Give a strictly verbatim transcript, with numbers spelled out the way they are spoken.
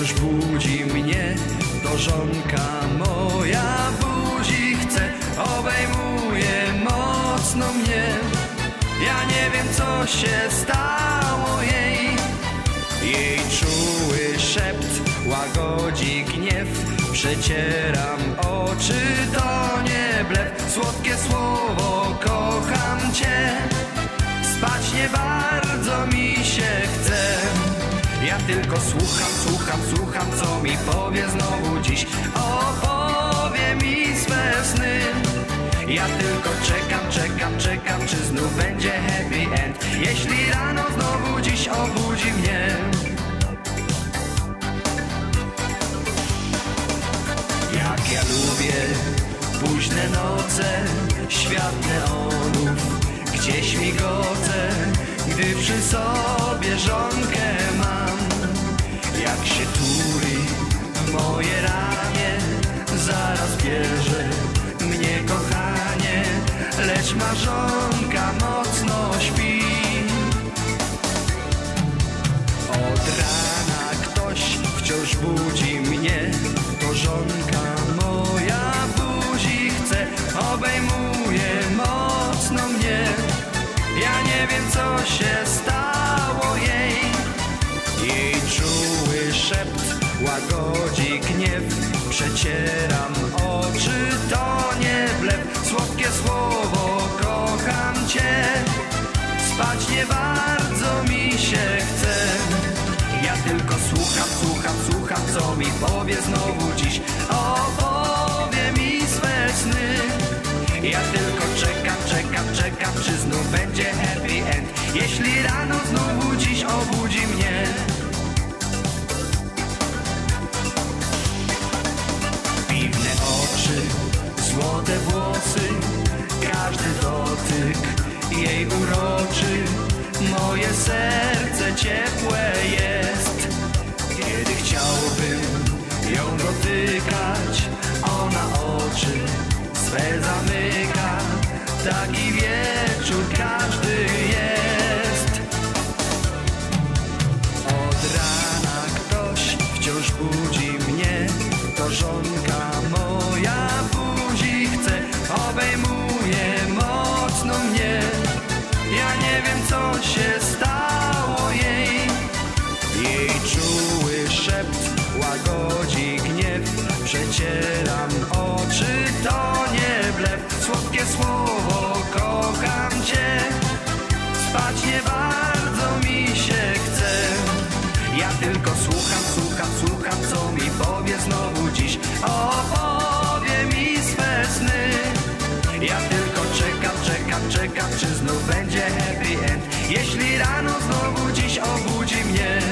wciąż budzi mnie. To żonka moja buzi chce, obejmuje mocno mnie. Ja nie wiem, co się stało jej. Jej czuły szept łagodzi gniew. Przecieram oczy, to nie blef. Słodkie słowo, kocham cię. Spać nie bardzo mi się chce. Ja tylko słucham, słucham, słucham, co mi powie znowu dziś. Opowie mi swe sny. Ja tylko czekam, czekam, czekam, czy znów będzie happy end. Jeśli rano znowu dziś obudzi mnie. Jak ja lubię późne noce, świat neonów, gdzieś migocę, gdy przy sobie żonkę mam. Jak się tuli w moje ramię, zaraz bierze mnie kochanie, lecz marzonka mocno śpi. Od rana ktoś wciąż budzi mnie, to żonka moja buzi chce, obejmuje mocno mnie. Ja nie wiem, co się stało jej. Jej czuły szept łagodzi gniew. Przecieram oczy, to nie blef. Słodkie słowo, kocham cię. Spać nie bardzo mi się chce. Ja tylko słucham, słucham, słucham, co mi powie znowu dziś. Opowie mi swe sny. Ja tylko czekam, czekam, czekam, czy znów będzie happy end. Jeśli rano znowu dziś obudzi mnie. Piwne oczy, złote włosy, każdy dotyk jej uroczy. Moje serce ciepłe jest, kiedy chciałbym ją dotykać. Ona oczy swe zamyka, taki wieczór każdy jest. Od rana ktoś wciąż budzi mnie, to żonka moja buzi chce, obejmuje mocno mnie. Ja nie wiem, co się stało jej. Jej czuły szept łagodzi gniew. Przecieram oczy, to nie blef. Słodkie słowo, kocham cię. Spać nie bardzo mi się chce. Ja tylko słucham, słucham, słucham, co mi powie znowu dziś. Opowie mi swe sny. Ja tylko czekam, czekam, czekam, czy znów będzie happy end. Jeśli rano znowu dziś obudzi mnie.